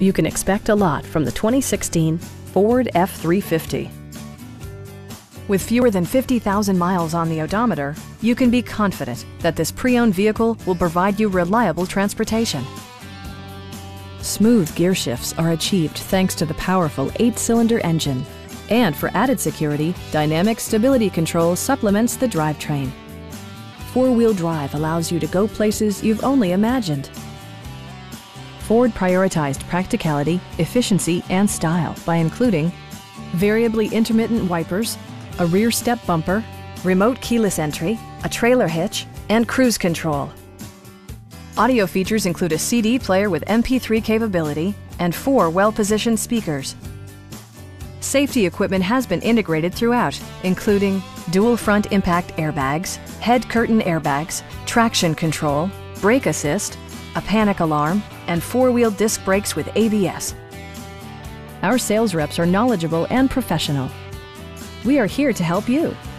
You can expect a lot from the 2016 Ford F-350. With fewer than 50,000 miles on the odometer, you can be confident that this pre-owned vehicle will provide you reliable transportation. Smooth gear shifts are achieved thanks to the powerful 8-cylinder engine. And for added security, dynamic stability control supplements the drivetrain. Four-wheel drive allows you to go places you've only imagined. Ford prioritized practicality, efficiency, and style by including variably intermittent wipers, a rear step bumper, remote keyless entry, a trailer hitch, and cruise control. Audio features include a CD player with MP3 capability and 4 well-positioned speakers. Safety equipment has been integrated throughout, including dual front impact airbags, head curtain airbags, traction control, brake assist, a panic alarm, and 4-wheel disc brakes with ABS. Our sales reps are knowledgeable and professional. We are here to help you.